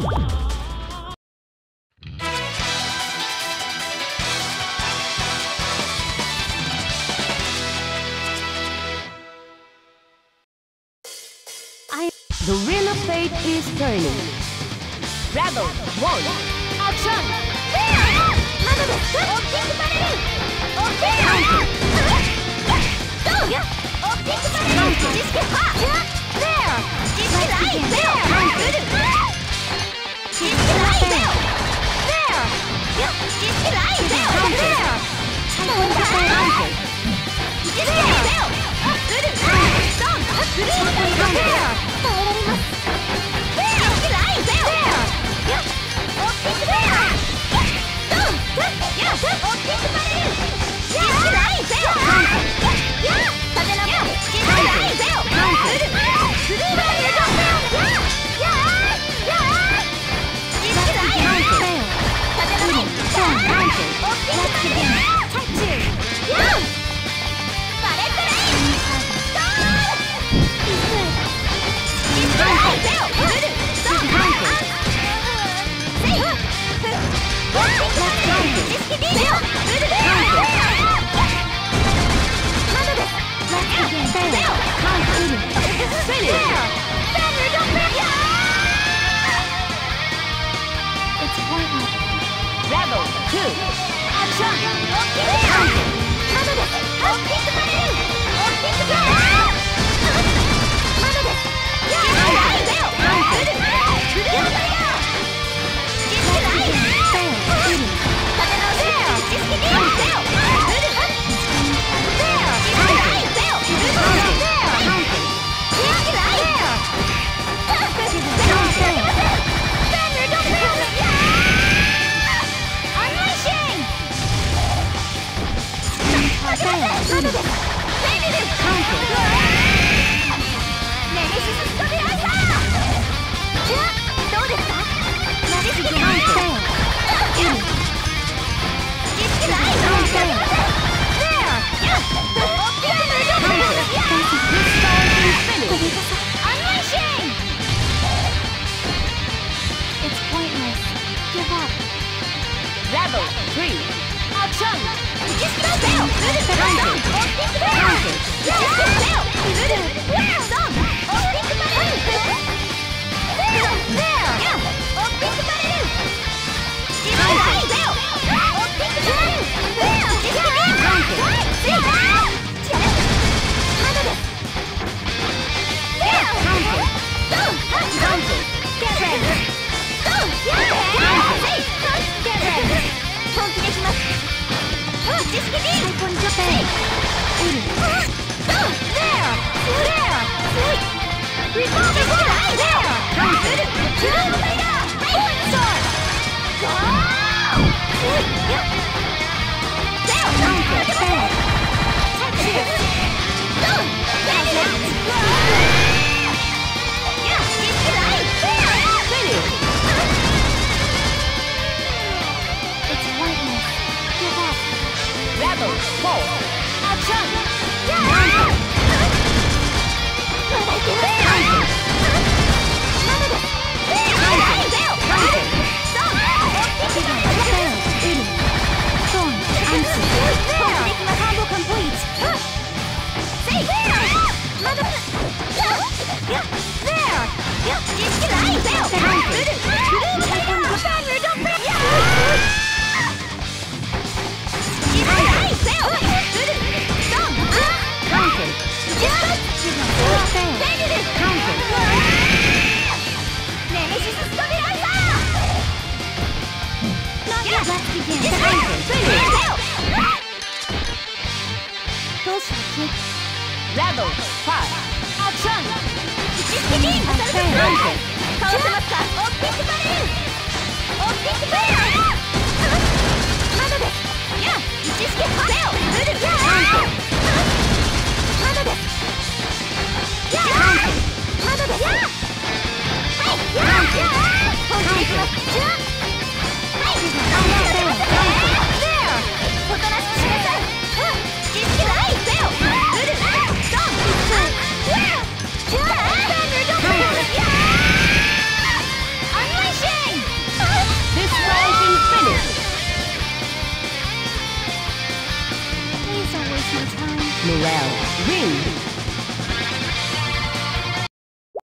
The wheel of fate is turning. Rebel 1 action! There! Motherです。大きくバレる。大きくバレる。ドン。大きくバレる。知識は。There! 知識ない。There! 来る。知識ない。There! There! 知識ない。There! There! もうだ。知識ない。There! 来る。ドン。グループにバレる。耐えられます。知識ない。There! 大きくバレる。ドン。や。大きくバレる。知識ない。There! や。風の。知識ない。There! 来る。グループにバレる。や。知識ない。There! 風の。大きくバレる。キャッチ。や。バレプレイ。ドン。知識ない。There! 来る。ドン。せい。大きくバレる。知識ない。There! 来る。まだです。There! It's pointless. Rebel 2 action! 大きくバレる。まだです。大きくバレる。大きくバレる。まだです。知識ない。There! 来る。グループリア。知識ない。風の知識ない。There! 来る。There! 知識ない。There! 来る。There! 知識ない。There! Rebel 3 action! 知識ない。There! 来る。ドン。大きくバレる。知識ない。There! 来る。ドン。大きくバレる。There! There! 大きくバレる。知識ない。There! 大きくバレる。There! 知識ない。せい。まだです。There! ドン。ドン。Get ready! ドン。せい。本気できます。知識でいい。最高に女性。ドン。There! There! リポート知識ない。There! 来る。グループタイガー。はい。そう。ゴー。There! ドン。キャッチ。ドン。いや、知識ない。There! Rebel 4 action! Yeah! まだいける。まだです。There! ドン。大きくバレる。ドン。安心。There! カーボコンプリート。せい。まだ。There! 知識ない。There! 来る。グループタイガー。Rebel 5 action! 知識にかわせますか。大きくバレる。大きくバレる。まだです。やあ、知識は。来る。まだです。やあ、まだです。はい。やあ、本気でいきます。はい。おとなしくしなさい。知識ない。来る。ドン。やあ、アンライシン。 Noel, win!